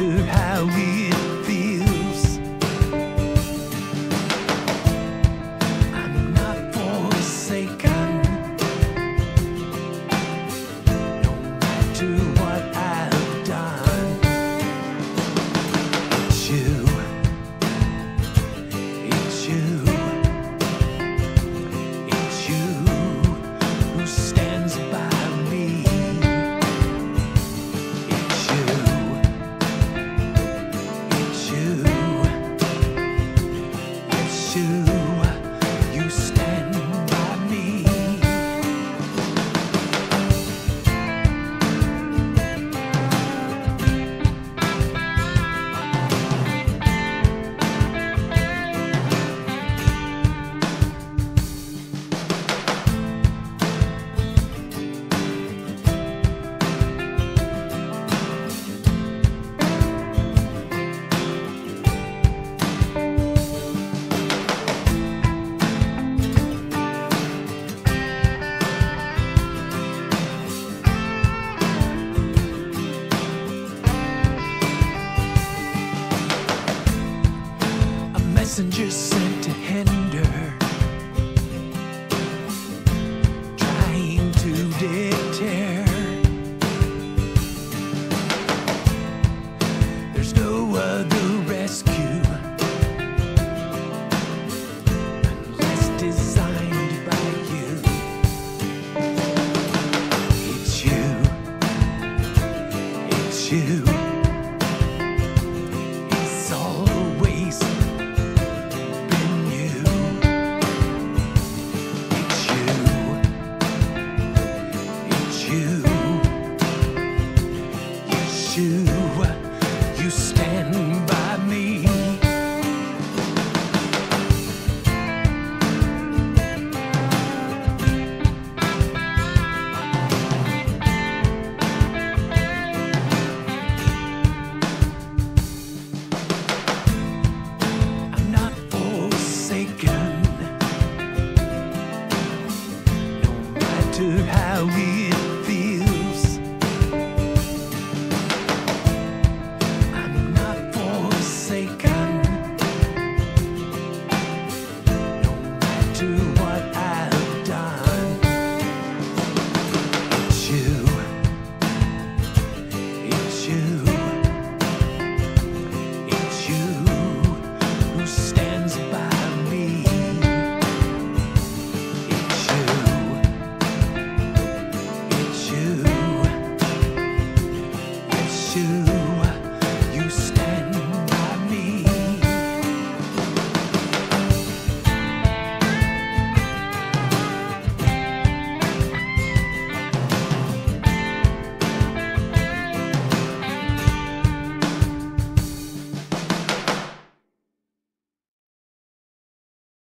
matter how it feels. I'm not forsaken, no matter what I've done. It's you, it's you, it's you who stands by me. It's you, it's you, it's you, you stand by me. Messenger sent to hinder, trying to deter. There's no other rescue unless designed by you. It's you, it's you, it's always you stand